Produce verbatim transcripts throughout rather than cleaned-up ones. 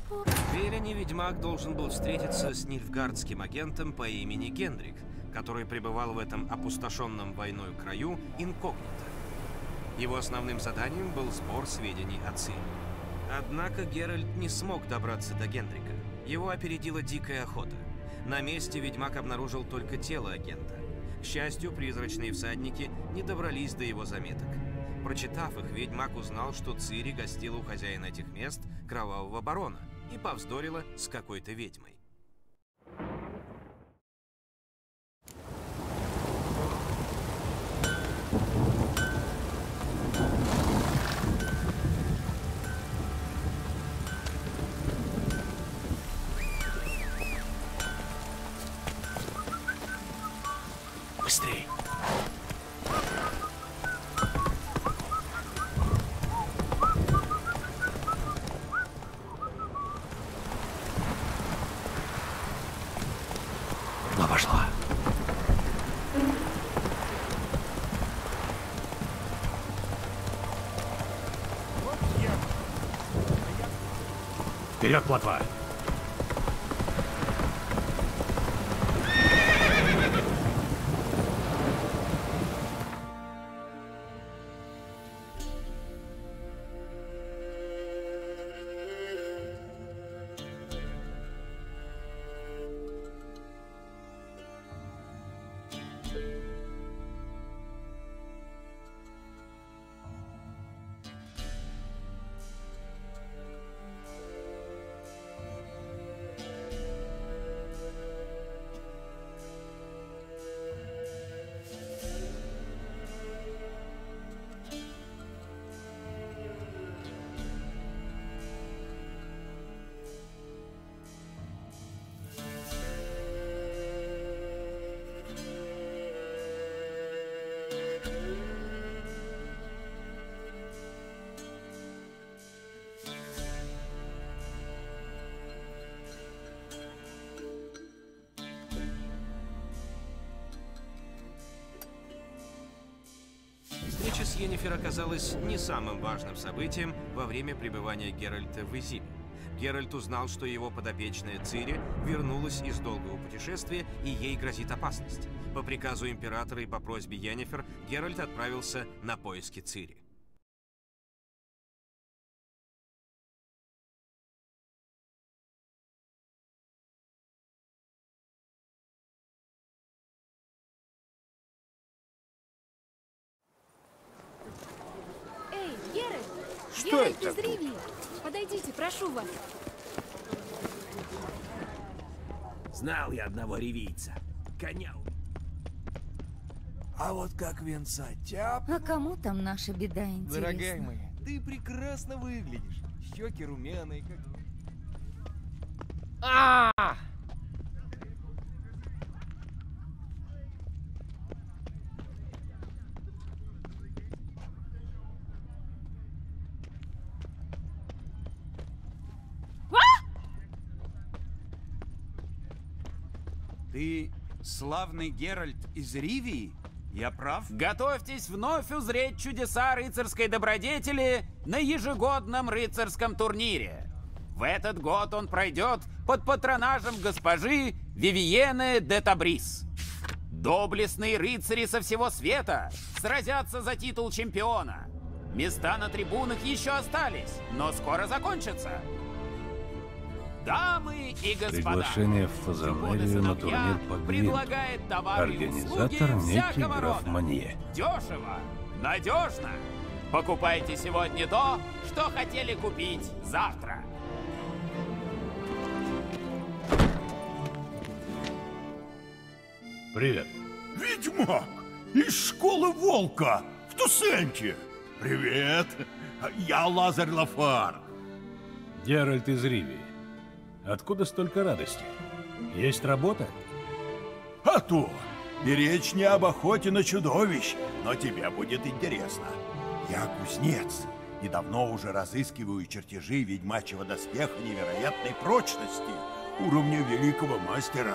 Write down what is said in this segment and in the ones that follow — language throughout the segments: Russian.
В Велине ведьмак должен был встретиться с нильфгардским агентом по имени Гендрик, который пребывал в этом опустошенном войной краю инкогнито. Его основным заданием был сбор сведений о Цири. Однако Геральт не смог добраться до Гендрика. Его опередила дикая охота. На месте ведьмак обнаружил только тело агента. К счастью, призрачные всадники не добрались до его заметок. Прочитав их, ведьмак узнал, что Цири гостила у хозяина этих мест, Кровавого Барона, и повздорила с какой-то ведьмой. Быстрей! Пошла. Вперед, плотва! Встреча с Йеннифер оказалась не самым важным событием во время пребывания Геральта в Изиме. Геральт узнал, что его подопечная Цири вернулась из долгого путешествия, и ей грозит опасность. По приказу императора и по просьбе Йеннифер Геральт отправился на поиски Цири. Что Геральт это? из Ривии! Подойдите, прошу вас. Знал я одного ривийца. Коня. А вот как венца тяп. А кому там наша беда интересна? Дорогая моя, ты прекрасно выглядишь. Щеки румяные, как... А! Ты славный Геральт из Ривии? Я прав? Готовьтесь вновь узреть чудеса рыцарской добродетели на ежегодном рыцарском турнире. В этот год он пройдет под патронажем госпожи Вивиены де Табрис. Доблестные рыцари со всего света сразятся за титул чемпиона. Места на трибунах еще остались, но скоро закончатся. Дамы и господа, Приглашение в Фазанелию на турнир по гвинту. Организатор некий граф Манье. Дешево, надежно. Покупайте сегодня то, что хотели купить завтра. Привет. Ведьмак! Из школы Волка! В Тусенте! Привет! Я Лазарь Лафар. Геральт из Ривии. Откуда столько радости? Есть работа? А то! И речь не об охоте на чудовищ, но тебе будет интересно. Я кузнец, и давно уже разыскиваю чертежи ведьмачьего доспеха невероятной прочности, уровня великого мастера.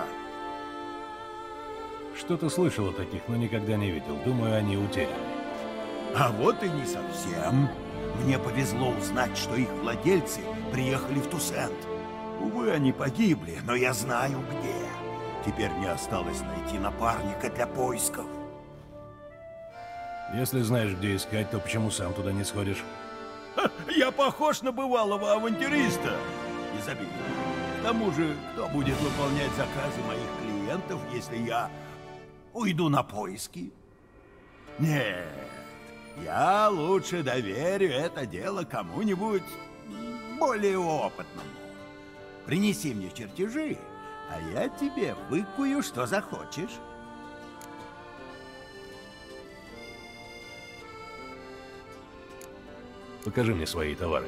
Что-то слышал о таких, но никогда не видел. Думаю, они утеряны. А вот и не совсем. Мне повезло узнать, что их владельцы приехали в Тусент. Увы, они погибли, но я знаю где. Теперь мне осталось найти напарника для поисков. Если знаешь, где искать, то почему сам туда не сходишь? Ха, я похож на бывалого авантюриста. Не забей. К тому же, кто будет выполнять заказы моих клиентов, если я уйду на поиски? Нет, я лучше доверю это дело кому-нибудь более опытному. Принеси мне чертежи, а я тебе выкую, что захочешь. Покажи мне свои товары.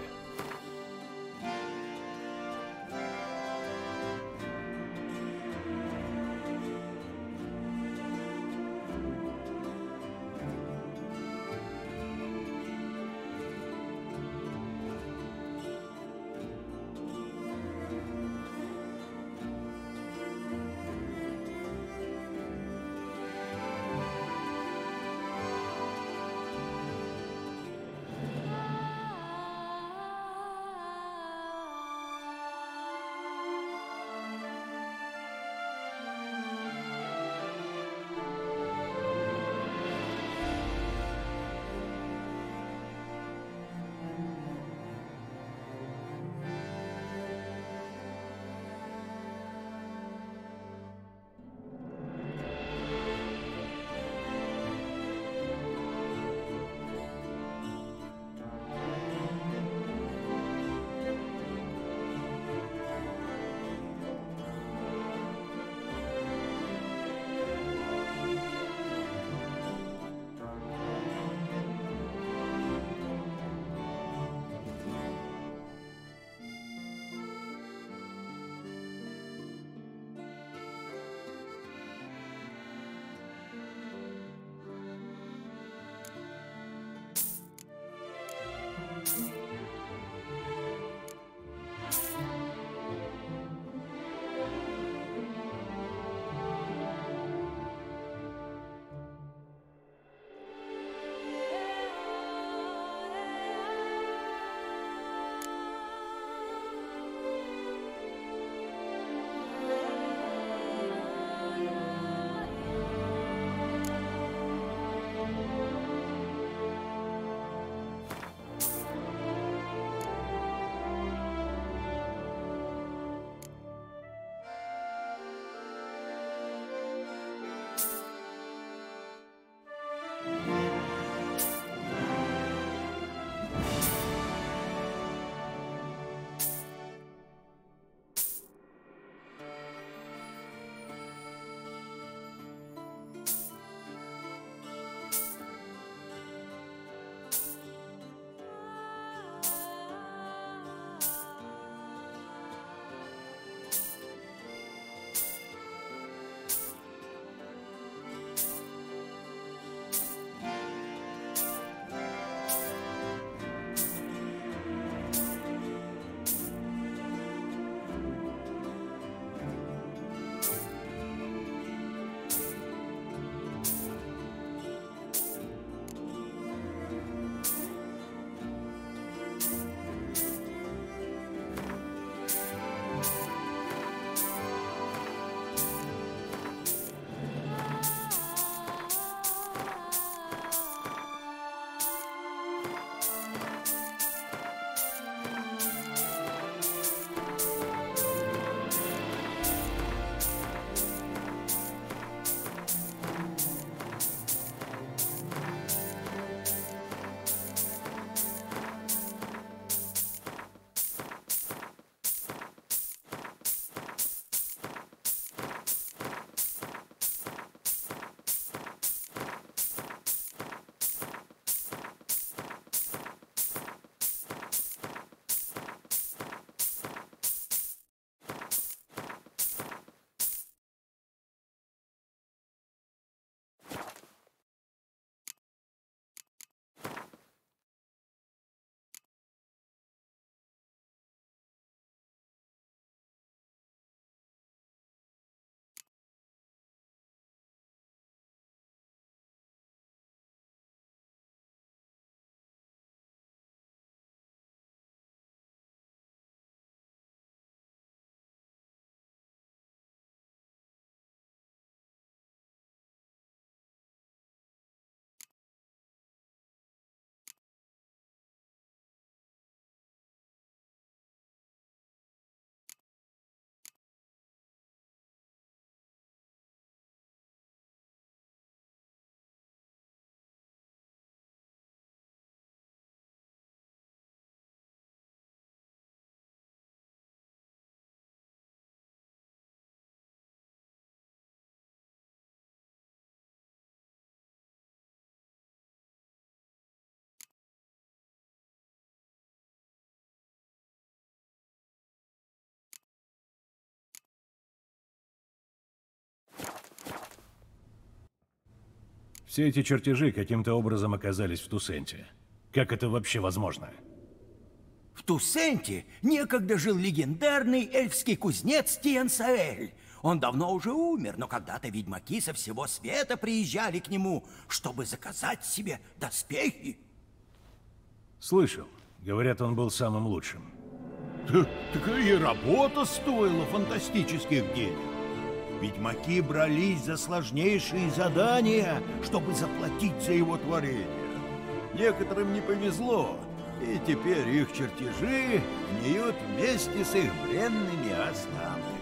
Все эти чертежи каким-то образом оказались в Тусенте. Как это вообще возможно? В Тусенте некогда жил легендарный эльфский кузнец Тиенсаэль. Он давно уже умер, но когда-то ведьмаки со всего света приезжали к нему, чтобы заказать себе доспехи. Слышал. Говорят, он был самым лучшим. Такая и работа стоила фантастических денег. Ведьмаки брались за сложнейшие задания, чтобы заплатить за его творение. Некоторым не повезло, и теперь их чертежи гниют вместе с их бренными останками.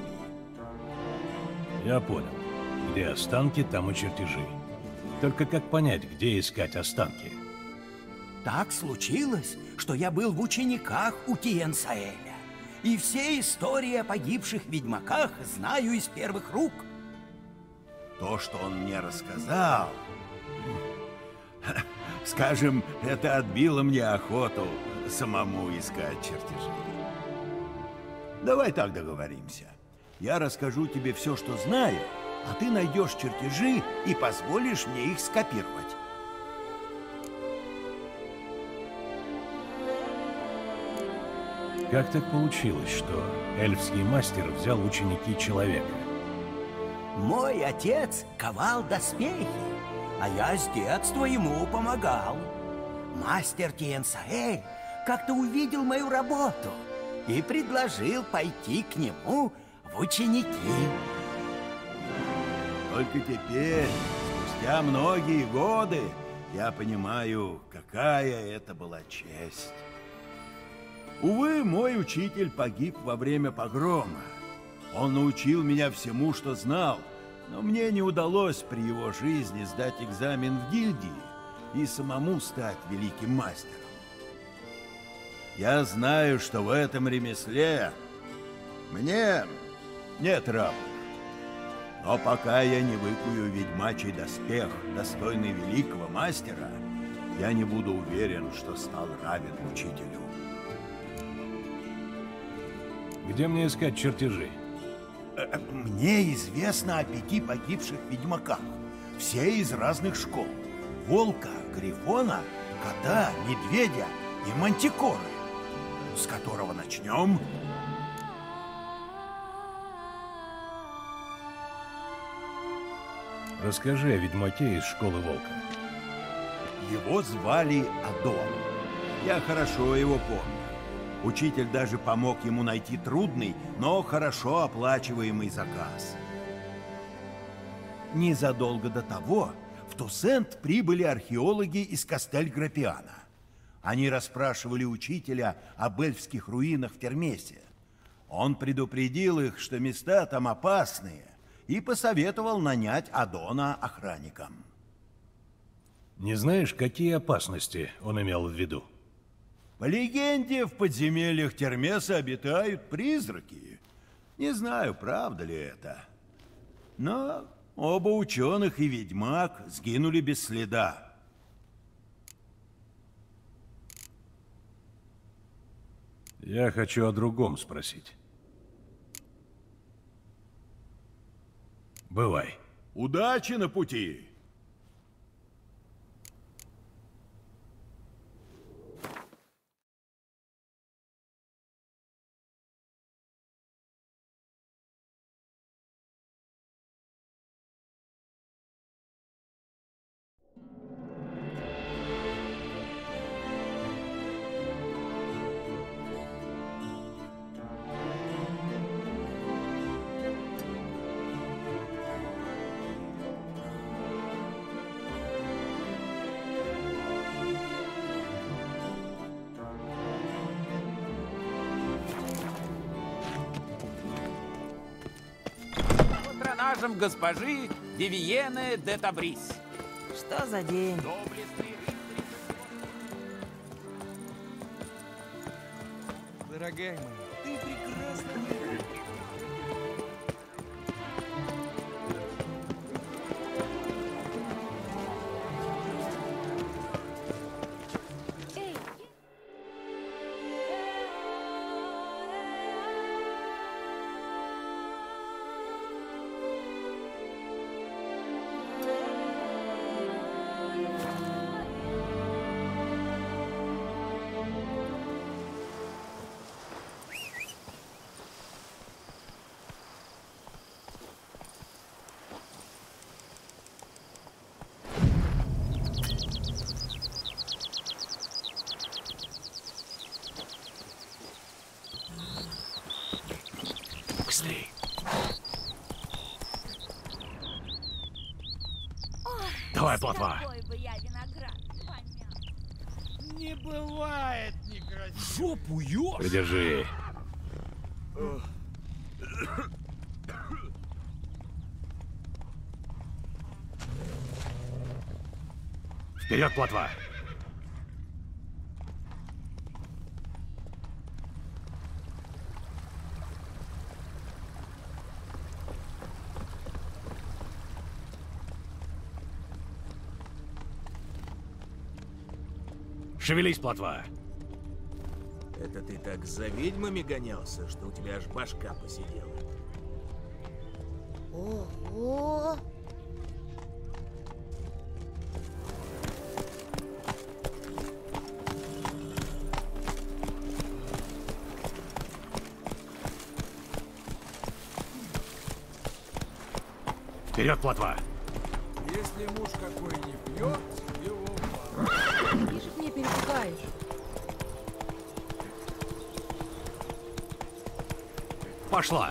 Я понял. Где останки, там и чертежи. Только как понять, где искать останки? Так случилось, что я был в учениках у Тиенсаэля. И все истории о погибших ведьмаках знаю из первых рук. То, что он мне рассказал, скажем, это отбило мне охоту самому искать чертежи. Давай так договоримся. Я расскажу тебе все, что знаю, а ты найдешь чертежи и позволишь мне их скопировать. Как так получилось, что эльфский мастер взял ученики человека? Мой отец ковал доспехи, а я с детства ему помогал. Мастер Тиенсаэль как-то увидел мою работу и предложил пойти к нему в ученики. Только теперь, спустя многие годы, я понимаю, какая это была честь. Увы, мой учитель погиб во время погрома. Он научил меня всему, что знал, но мне не удалось при его жизни сдать экзамен в гильдии и самому стать великим мастером. Я знаю, что в этом ремесле мне нет равных. Но пока я не выкую ведьмачий доспех, достойный великого мастера, я не буду уверен, что стал равен учителю. Где мне искать чертежи? Мне известно о пяти погибших ведьмаках. Все из разных школ. Волка, Грифона, кота, медведя и мантикоры. С которого начнем? Расскажи о ведьмаке из школы Волка. Его звали Адон. Я хорошо его помню. Учитель даже помог ему найти трудный, но хорошо оплачиваемый заказ. Незадолго до того в Тусент прибыли археологи из Кастель-Грапиана. Они расспрашивали учителя об эльфских руинах в Термесе. Он предупредил их, что места там опасные, и посоветовал нанять Адона охранником. Не знаешь, какие опасности он имел в виду? По легенде, в подземельях Термеса обитают призраки. Не знаю, правда ли это. Но оба ученых и ведьмак сгинули без следа. Я хочу о другом спросить. Бывай. Удачи на пути! Патронажем госпожи Вивиены де Табрис. Что за день? Доблестный Дорогая моя, ты прекрасно выглядишь. Эй, Быстрей. Давай, плотва. Не бывает некрасиво. Жопу ешь! Придержи. Вперед, плотва! Шевелись, плотва! Это ты так за ведьмами гонялся, что у тебя аж башка посидела? Ого! Вперед, плотва! Если муж какой не пьет, его мало. Ты же мне перепугаешь. Пошла!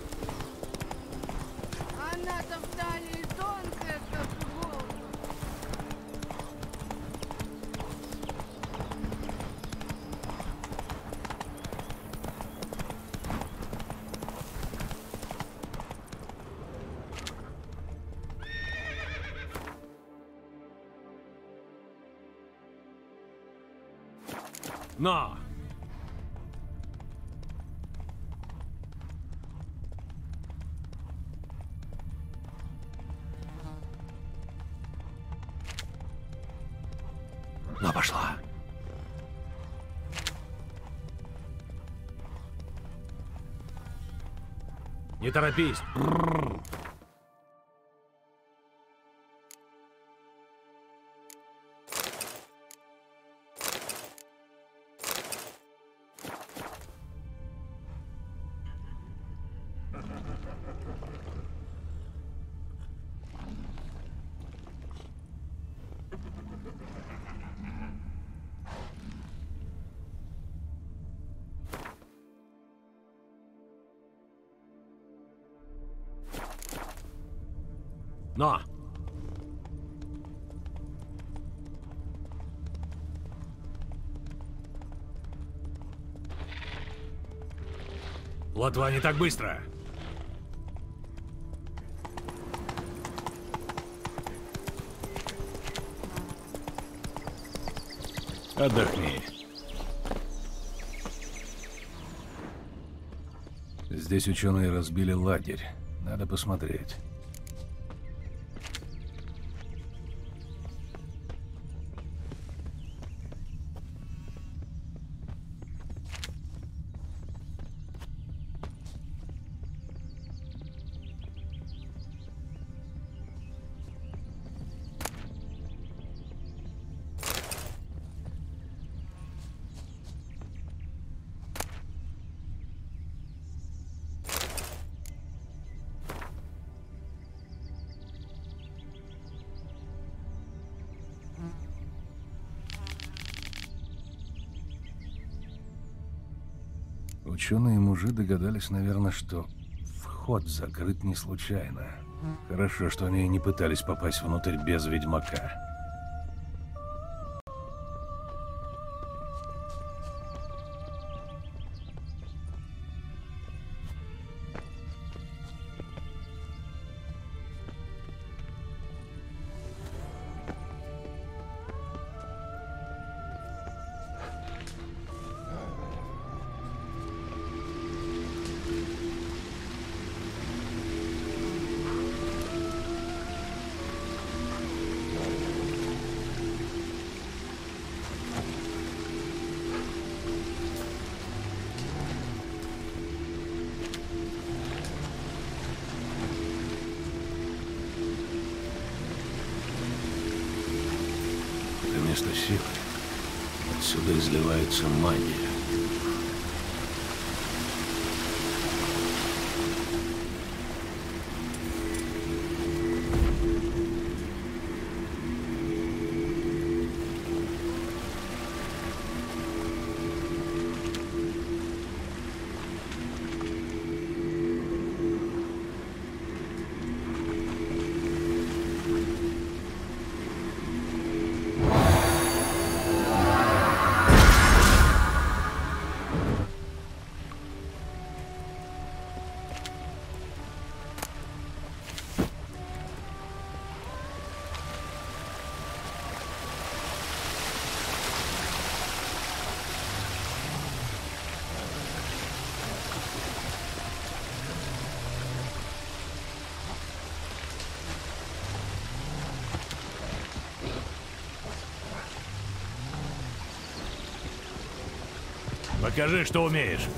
Она-то в талии тонкая, как волк. Но! Но пошла. Не торопись. Но! Плотва, не так быстро! Отдохни. Здесь ученые разбили лагерь. Надо посмотреть. Ученые мужи догадались, наверное, что вход закрыт не случайно. Хорошо, что они не пытались попасть внутрь без ведьмака. Место силы. Отсюда изливается магия. Покажи, что умеешь.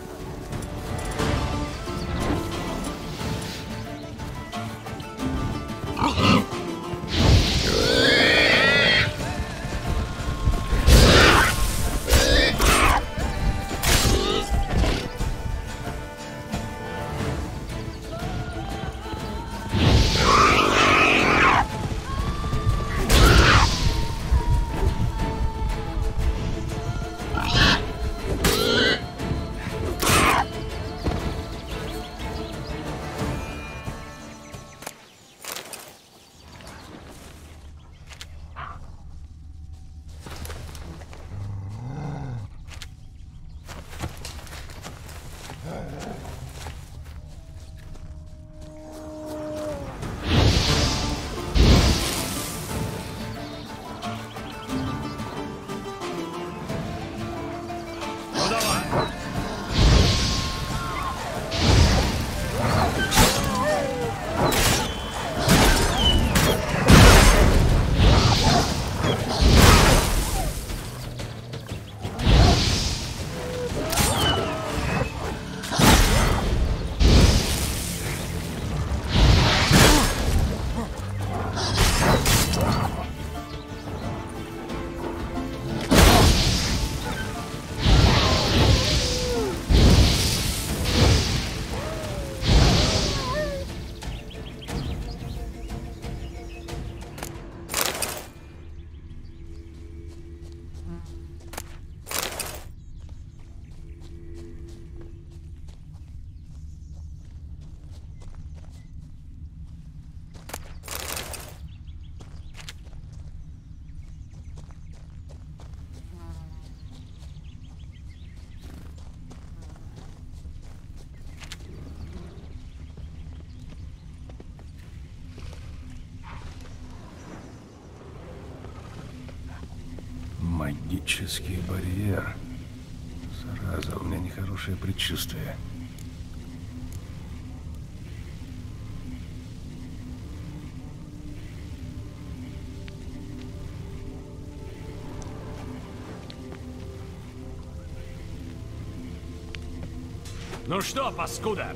Магический барьер. Зараза, у меня нехорошее предчувствие. Ну что, паскуда?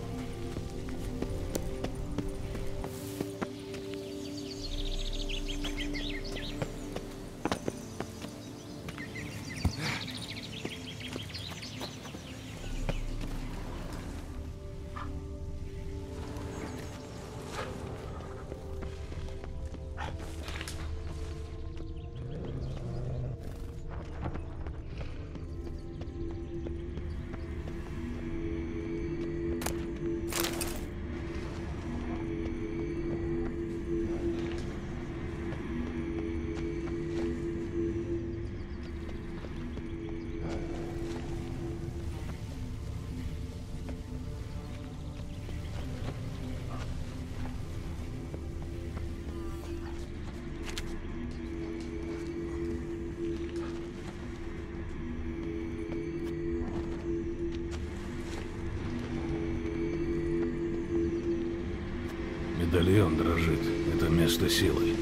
Медальон дрожит. Это место силы.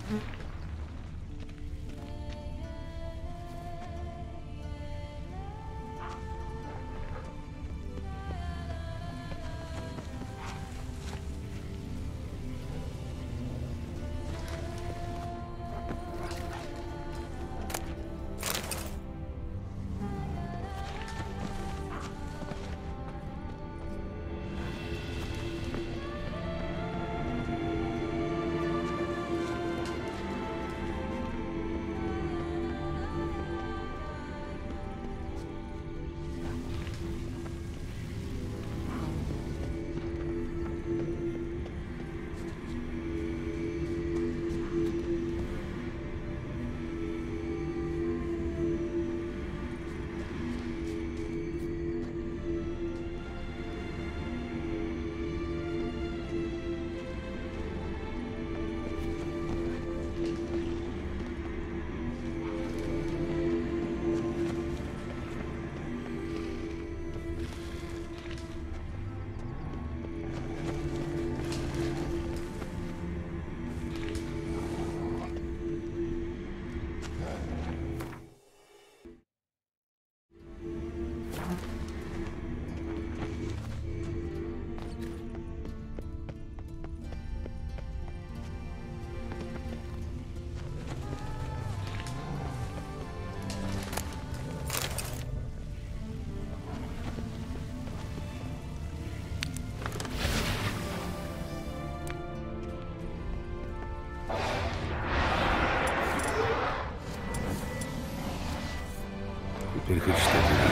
Теперь хоть что-то.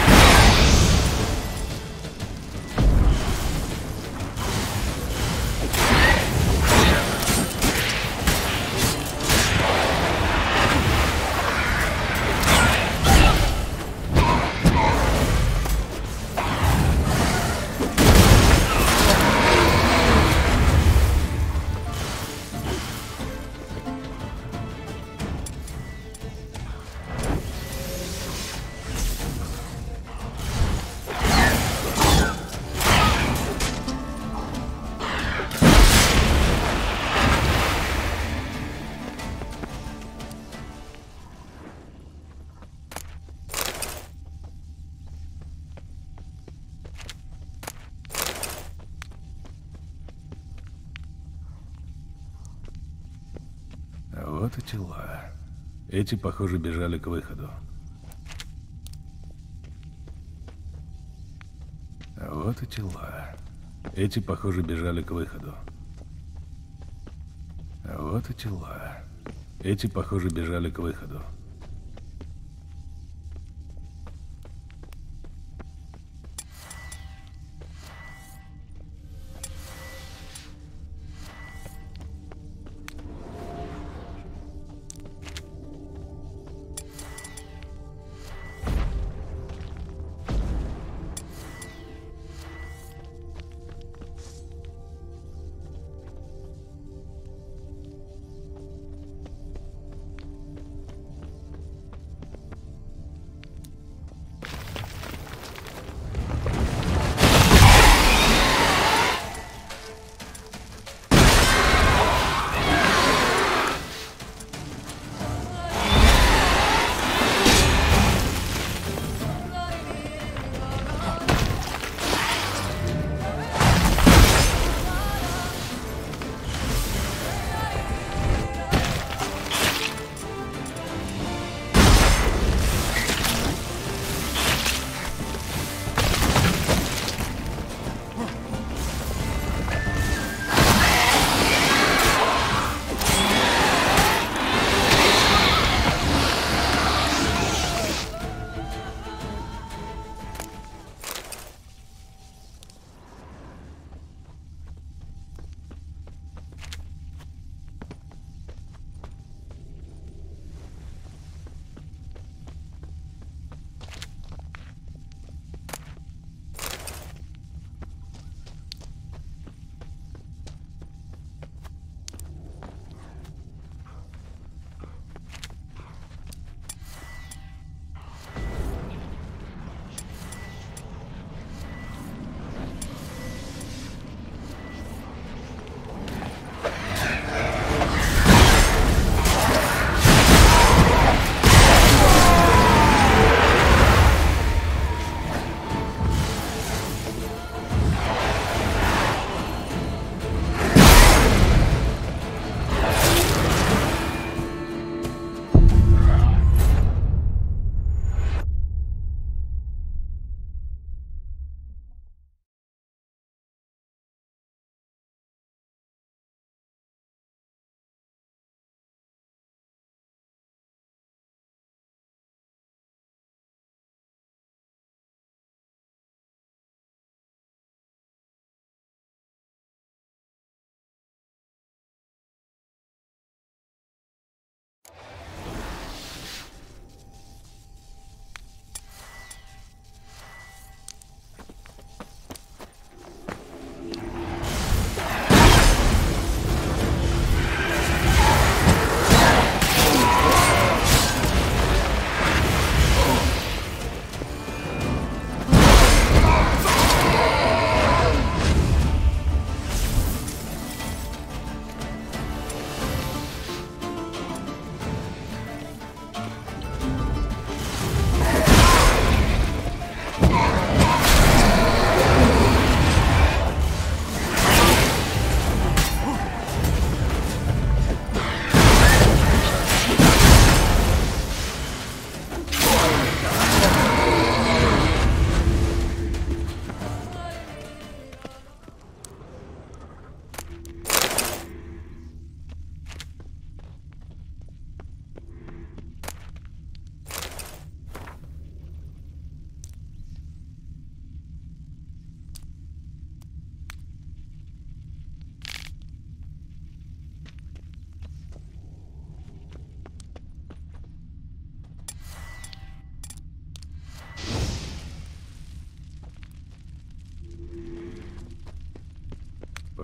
Вот и тела. Эти, похоже, бежали к выходу. Вот и тела. Эти, похоже, бежали к выходу. Вот и тела. Эти, похоже, бежали к выходу.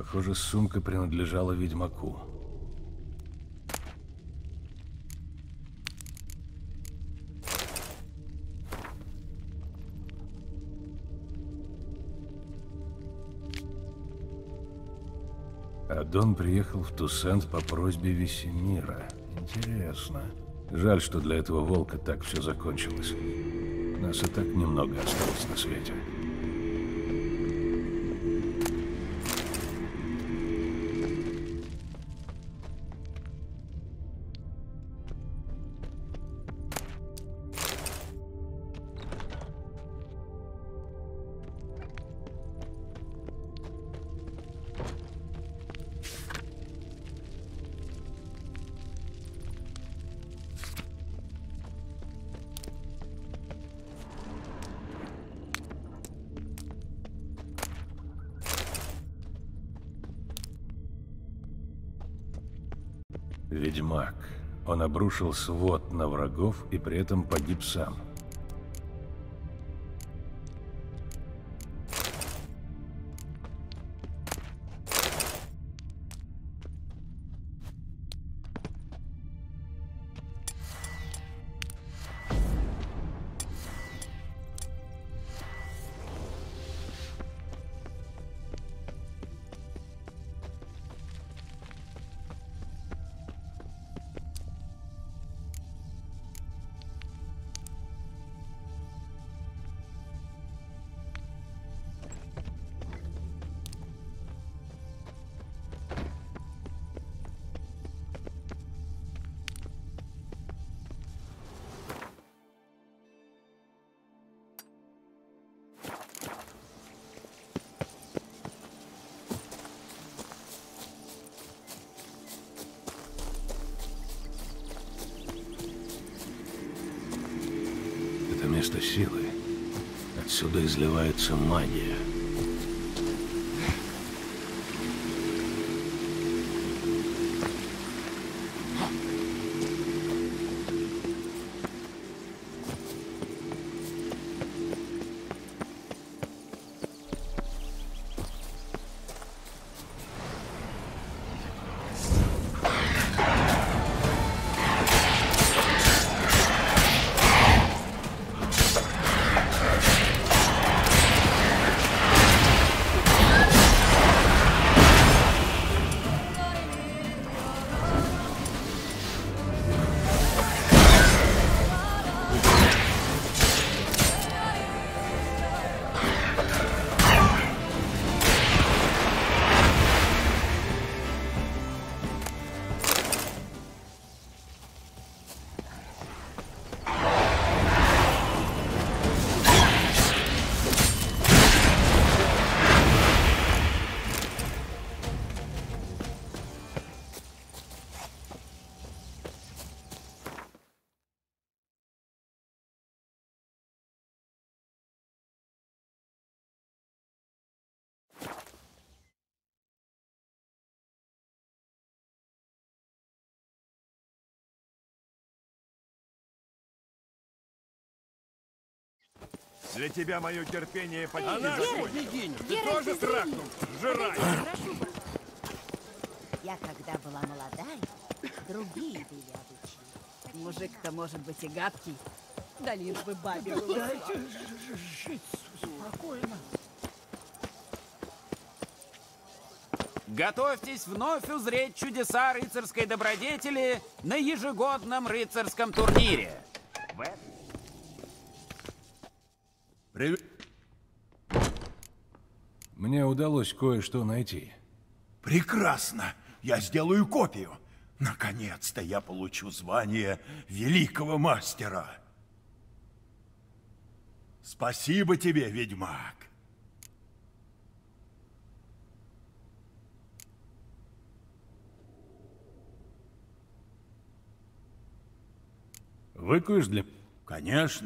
Похоже, сумка принадлежала ведьмаку. Адон приехал в Туссент по просьбе Весемира. Интересно. Жаль, что для этого волка так все закончилось. Нас и так немного осталось на свете. Ведьмак. Он обрушил свод на врагов и при этом погиб сам. Место силы. Отсюда изливается магия. Для тебя мое терпение почти Эй, закончилось. Геральт, Ты Геральт, тоже извини. трахнул? Жирай! Прошу вас. Я когда была молодая, другие были обычаи. Мужик-то может быть и гадкий, да лишь бы бабе было. Дайте жить спокойно. Готовьтесь вновь узреть чудеса рыцарской добродетели на ежегодном рыцарском турнире. В... Привет. Мне удалось кое-что найти. Прекрасно! Я сделаю копию. Наконец-то я получу звание великого мастера. Спасибо тебе, ведьмак. Выкуешь для... Конечно.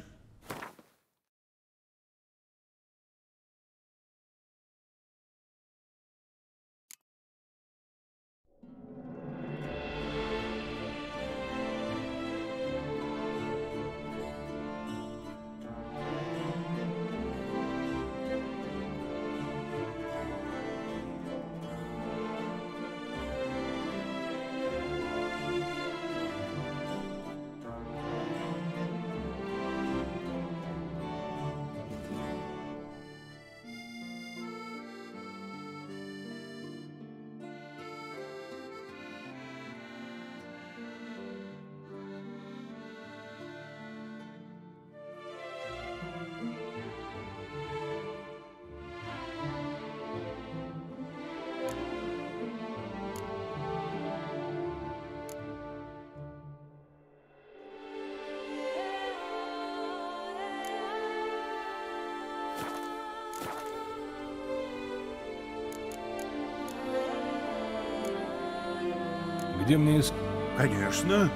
Где мне искать? Конечно.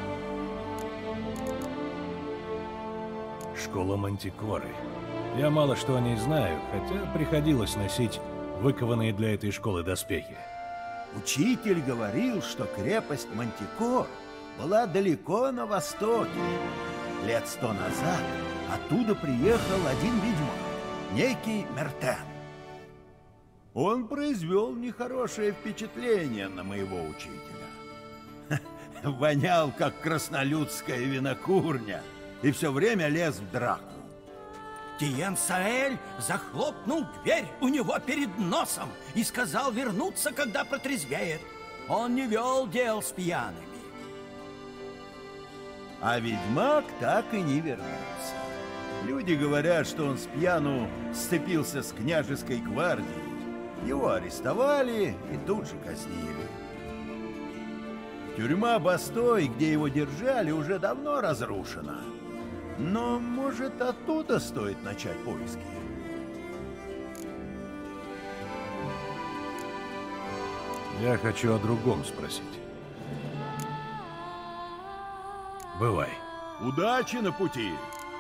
Школа Мантикоры. Я мало что о ней знаю, хотя приходилось носить выкованные для этой школы доспехи. Учитель говорил, что крепость Мантикор была далеко на востоке. Лет сто назад оттуда приехал один ведьмак, некий Мертен. Он произвел нехорошее впечатление на моего учителя. Вонял, как краснолюдская винокурня, и все время лез в драку. Тиен-Саэль захлопнул дверь у него перед носом и сказал вернуться, когда протрезвеет. Он не вел дел с пьяными. А ведьмак так и не вернулся. Люди говорят, что он с пьяну сцепился с княжеской гвардией. Его арестовали и тут же казнили. Тюрьма Бастой, где его держали, уже давно разрушена. Но, может, оттуда стоит начать поиски? Я хочу о другом спросить. Бывай. Удачи на пути!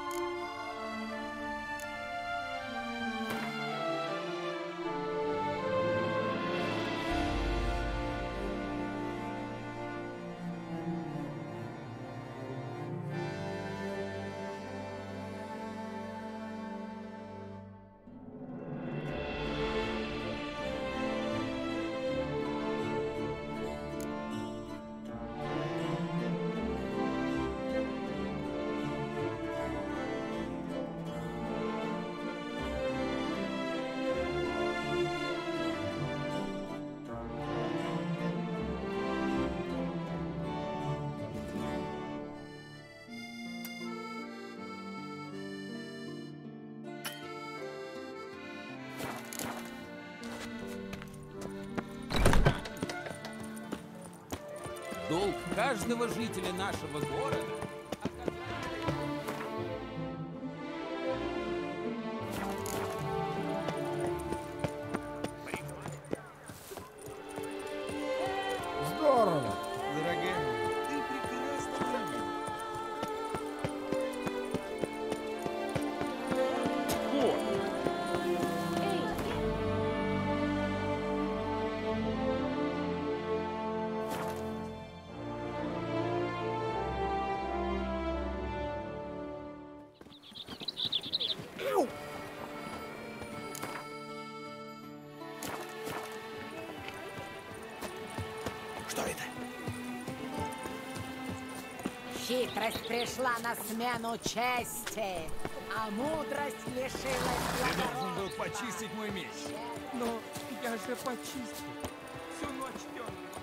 Долг каждого жителя нашего города. Здорово, дорогая. Ты прекрасно выглядишь. Что это? Хитрость пришла на смену чести, а мудрость лишилась Ты должен благородства. был почистить мой меч. Но я же почистил. Всю ночь тёмно.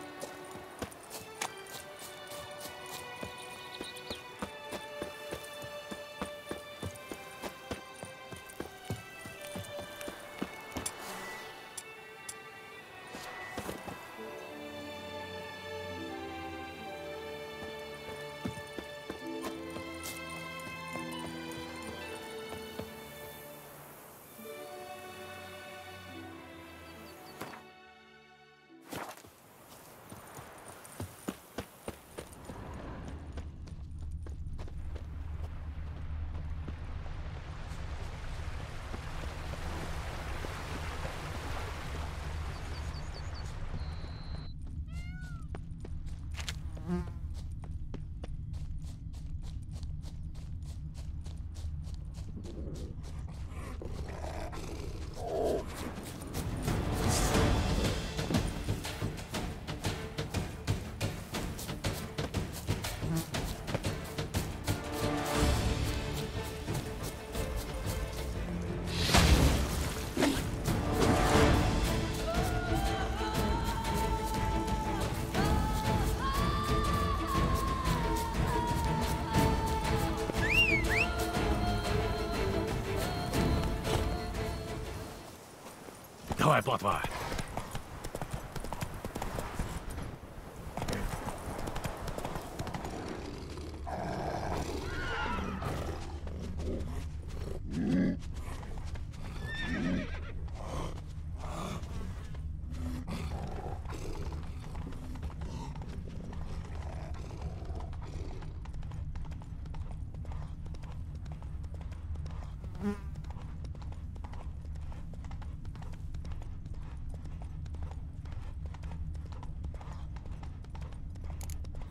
Давай, плотва.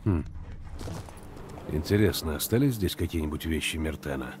Хм. Интересно, остались здесь какие-нибудь вещи Мертена?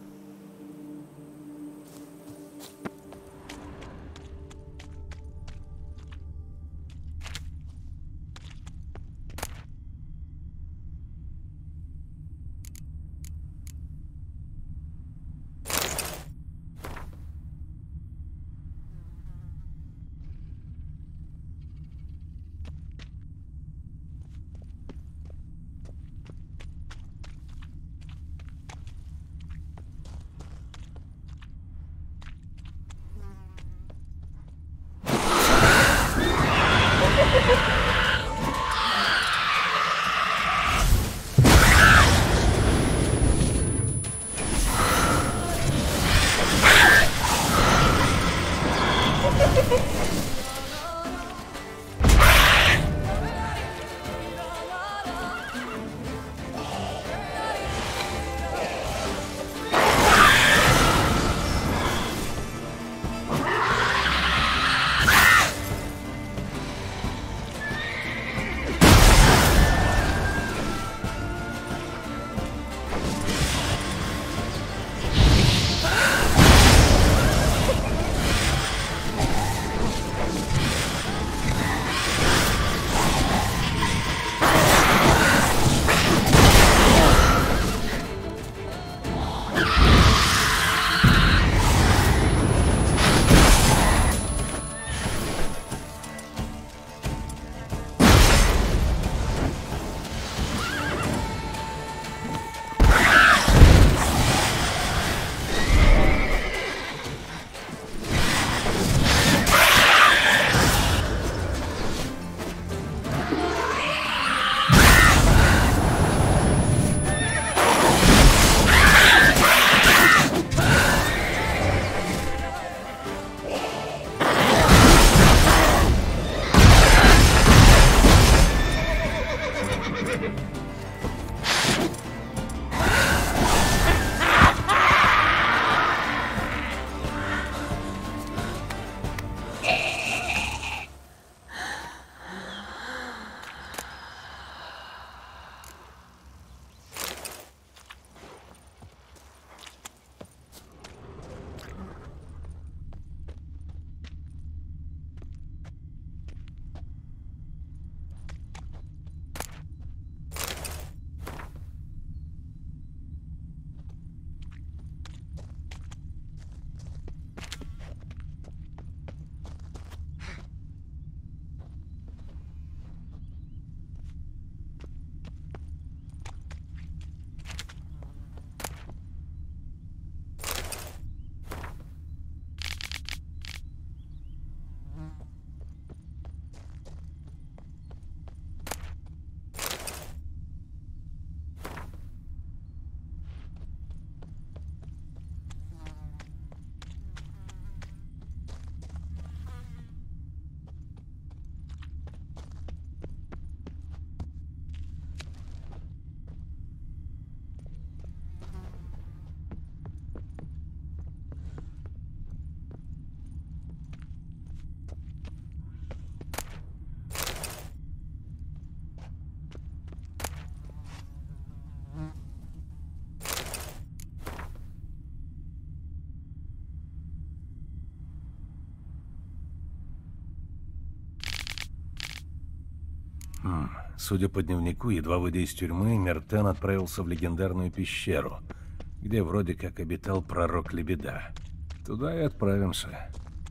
Хм. Судя по дневнику, едва выйдя из тюрьмы, Мертен отправился в легендарную пещеру, где вроде как обитал пророк Лебеда. Туда и отправимся.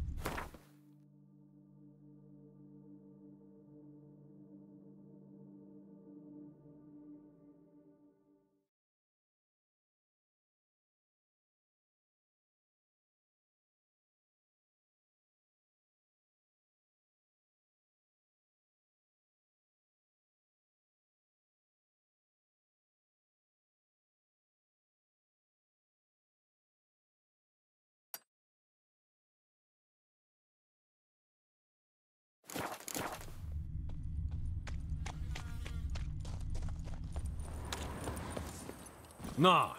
На!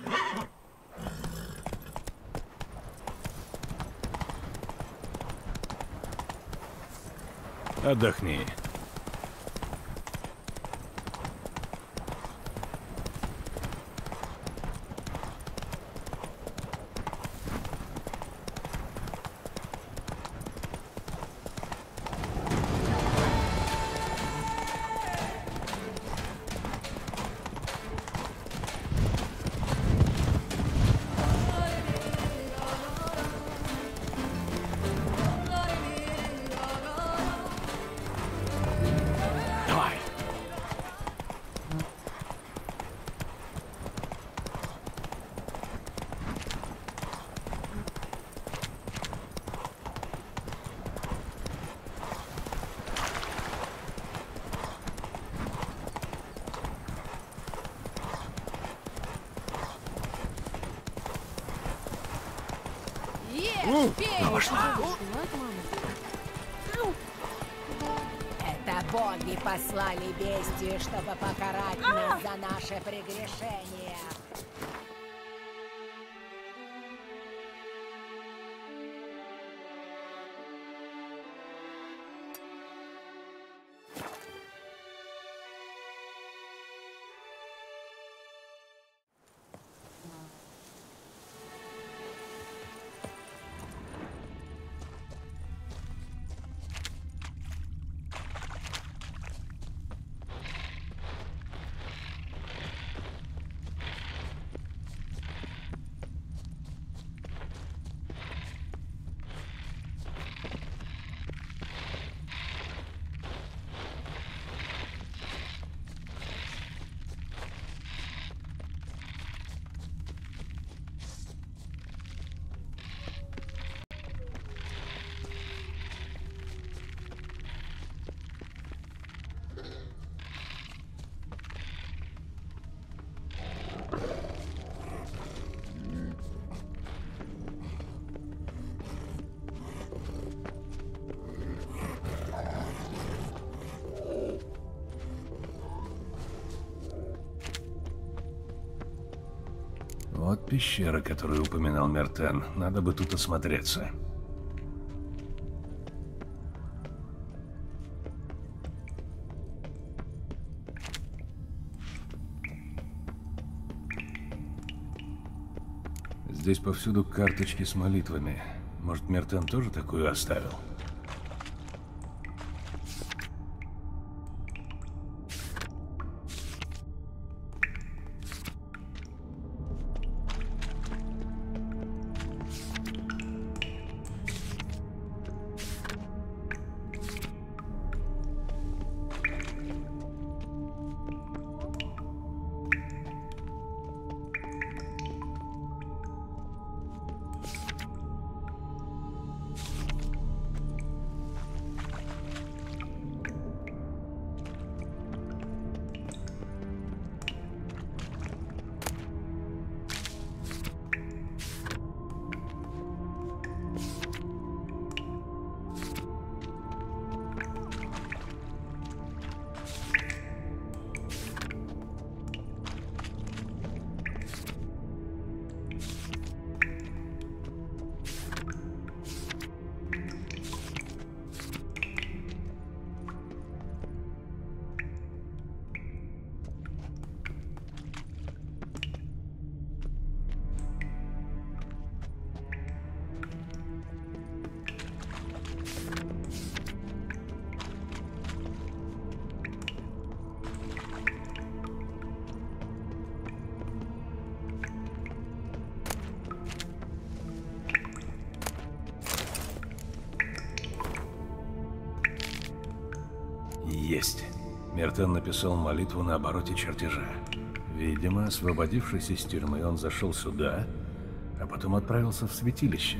Отдохни. Это боги послали бестию, чтобы покарать нас за наше прегрешение. Вот пещера, которую упоминал Мертен. Надо бы тут осмотреться. Здесь повсюду карточки с молитвами. Может, Мертен тоже такую оставил? Есть. Мертен написал молитву на обороте чертежа. Видимо, освободившись из тюрьмы, он зашел сюда, а потом отправился в святилище.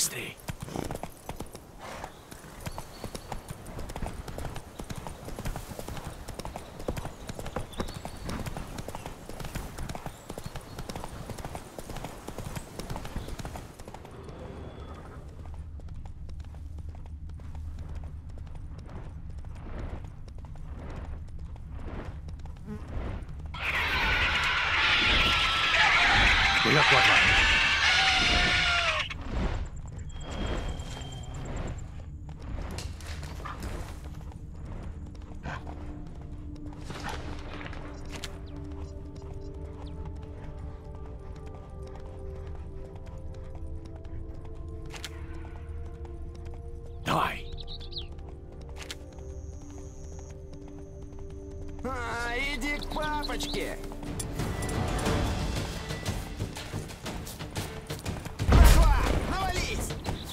Быстрей. Вперед, Лотман! Давай! А, иди к папочке! Братва, навались!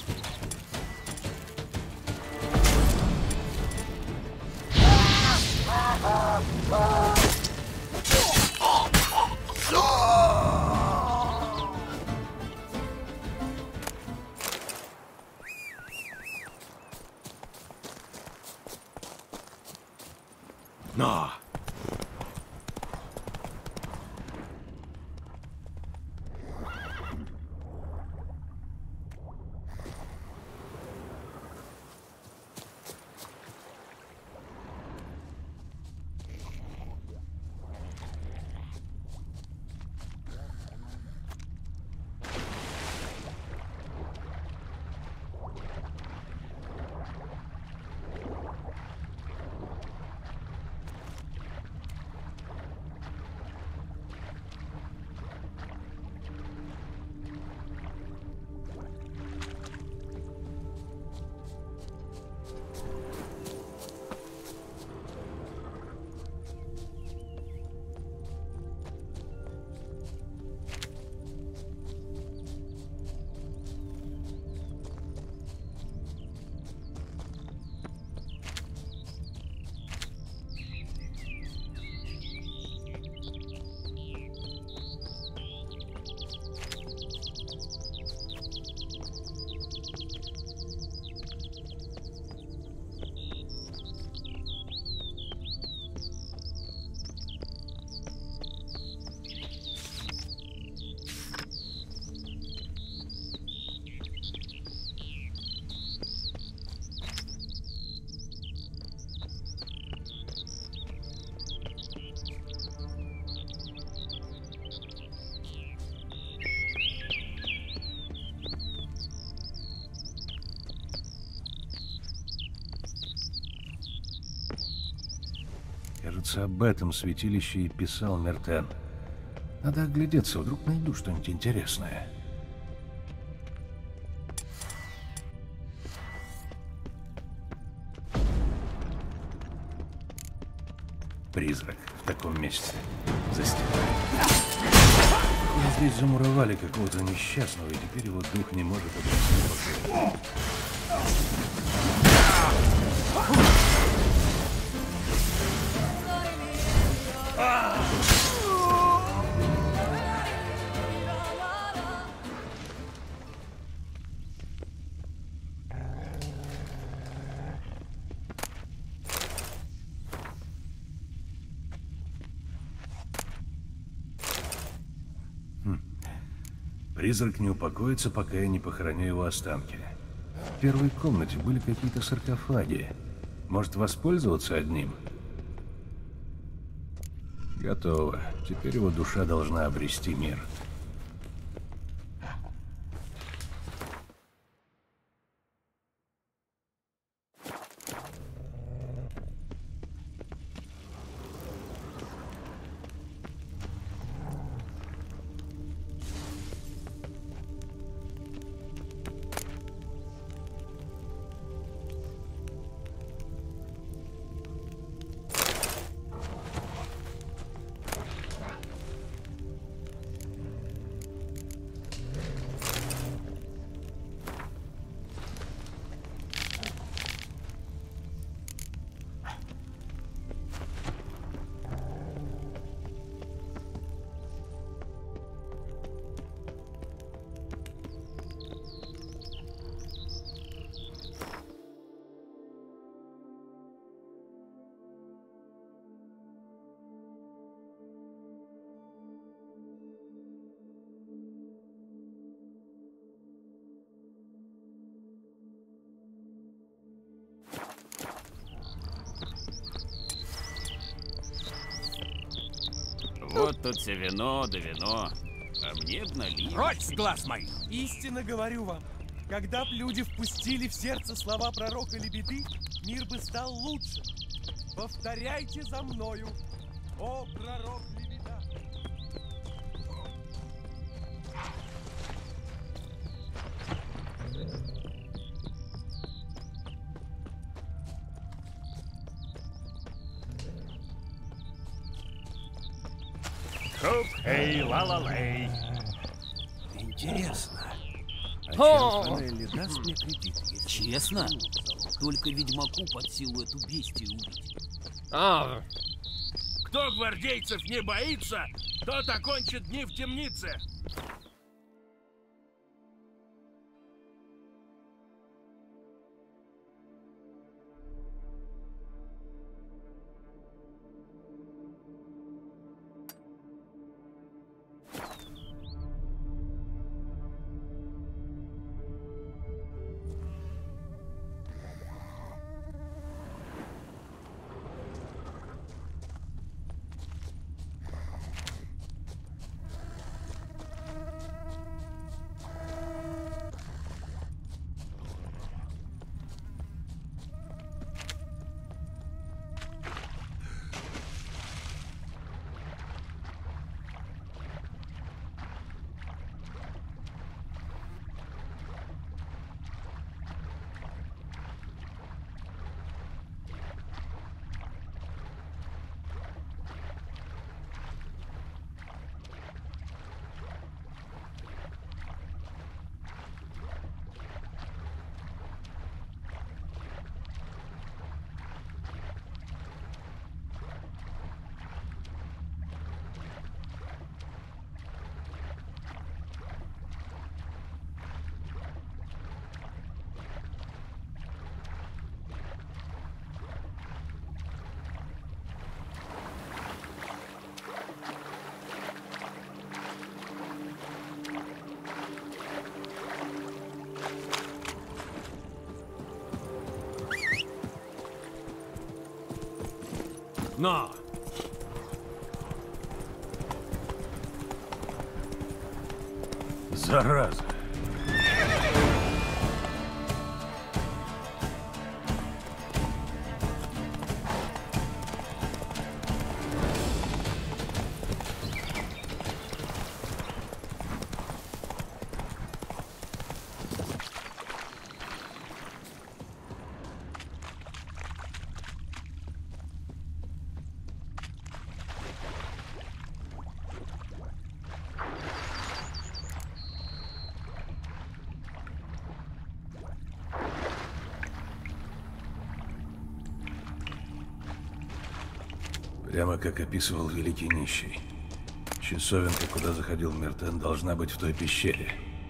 Но! Кажется, об этом святилище и писал Мертен. Надо оглядеться, вдруг найду что-нибудь интересное. Призрак в таком месте. За стеной. Здесь замуровали какого-то несчастного, и теперь его дух не может обрести покоя. Призрак не упокоится, пока я не похороню его останки. В первой комнате были какие-то саркофаги. Может, воспользоваться одним? Готово. Теперь его душа должна обрести мир. Пьет тут все вино да вино, а мне б налить. Прочь с глаз моих! Истинно говорю вам, когда б люди впустили в сердце слова пророка Лебеды, мир бы стал лучше. Повторяйте за мною, о пророк Лебеда! Хоп-хей, ла-ла-лей. Интересно, а О! чем Форелли даст мне кредит? если Честно? я золото? Только ведьмаку под силу эту бестию убить. А. Кто гвардейцев не боится, тот окончит дни в темнице. На! Зараза! Прямо как описывал Великий Нищий. Часовенка, куда заходил Мертен, должна быть в той пещере.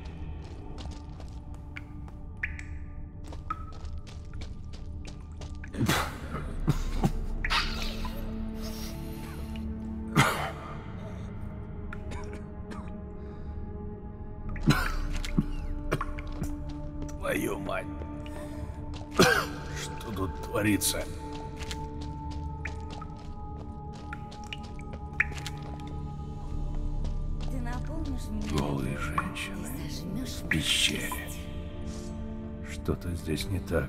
Твою мать! Что тут творится? Голые женщины в пещере. Что-то здесь не так.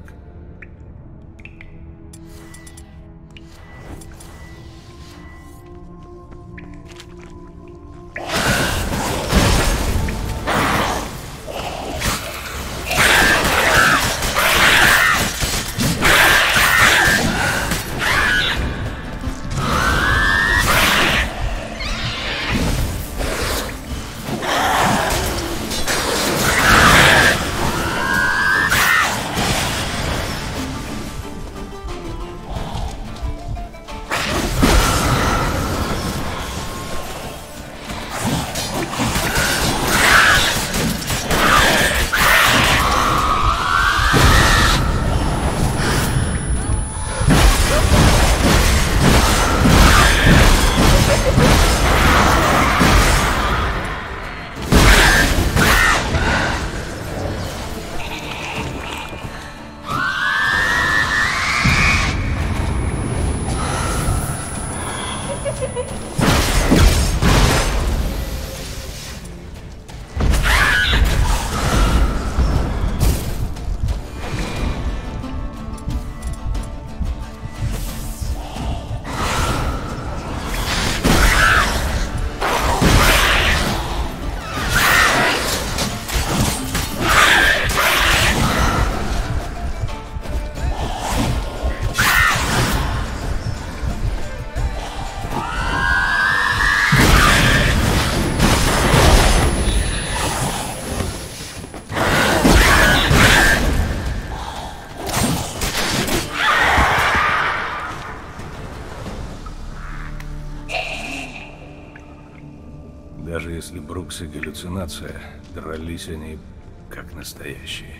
Брукс и галлюцинация. Дрались они как настоящие.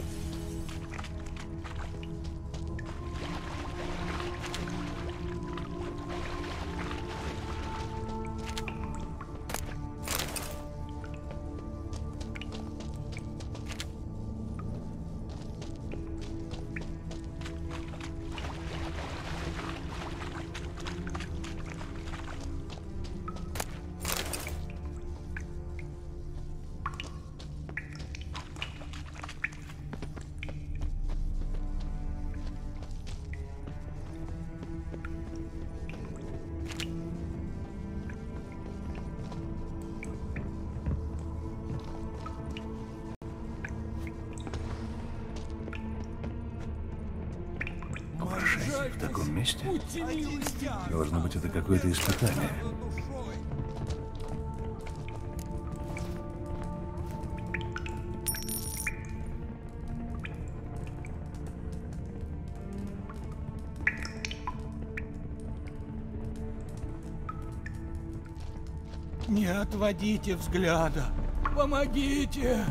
В таком месте? Должно быть, это какое-то испытание. Не отводите взгляда. Помогите!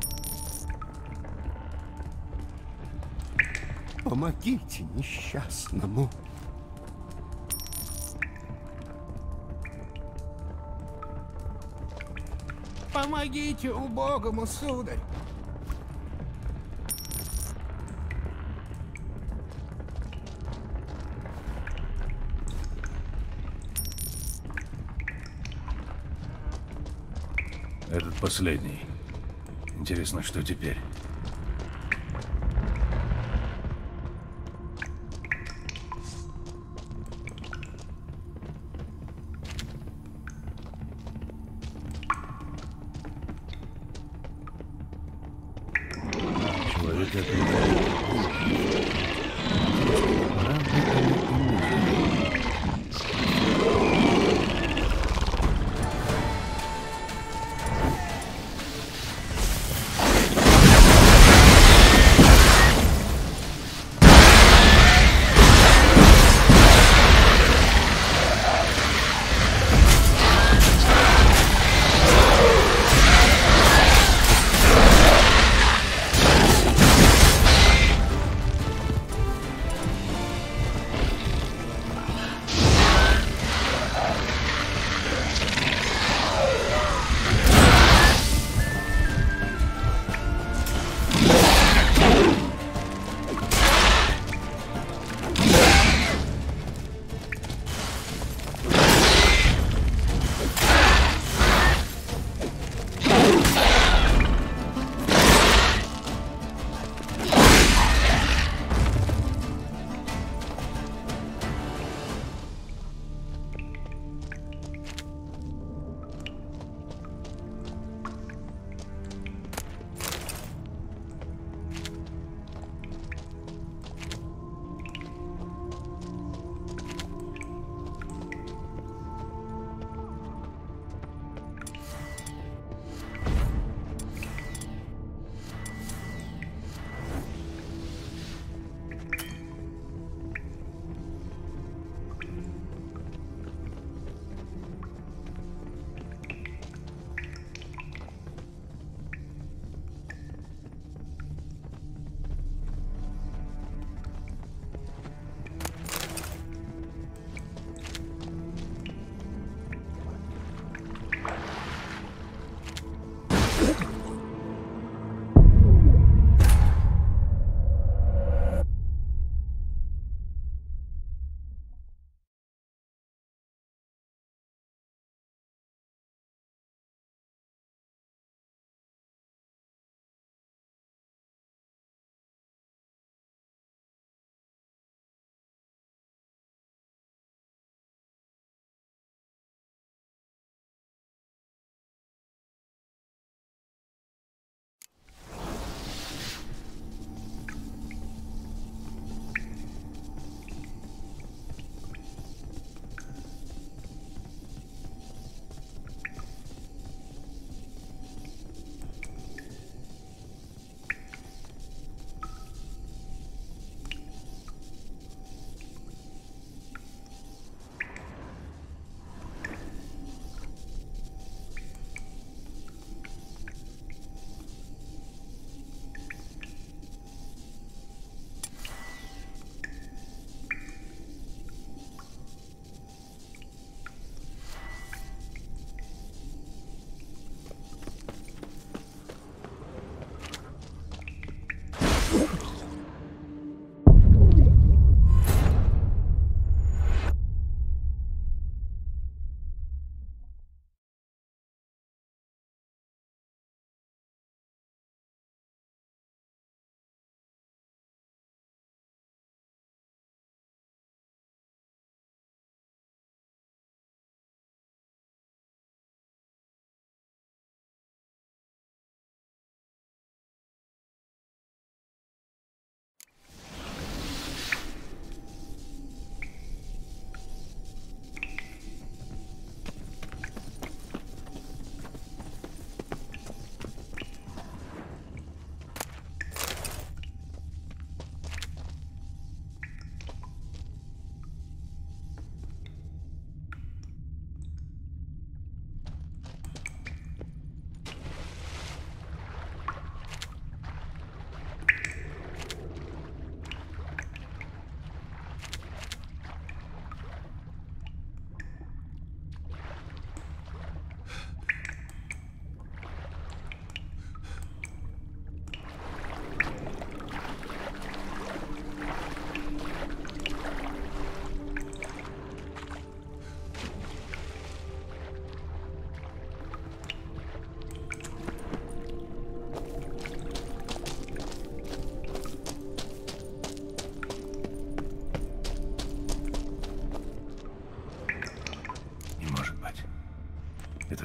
Помогите несчастному. Помогите убогому, сударь. Этот последний. Интересно, что теперь? Человек это...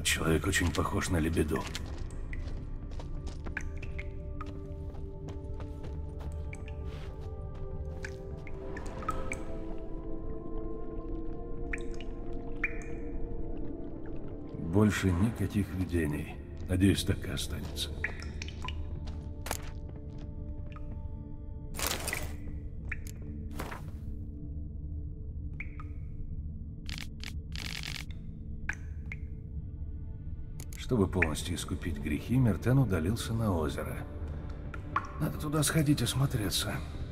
Этот человек очень похож на Лебеду. Больше никаких видений. Надеюсь, так и останется. Чтобы полностью искупить грехи, Мертен удалился на озеро. Надо туда сходить осмотреться.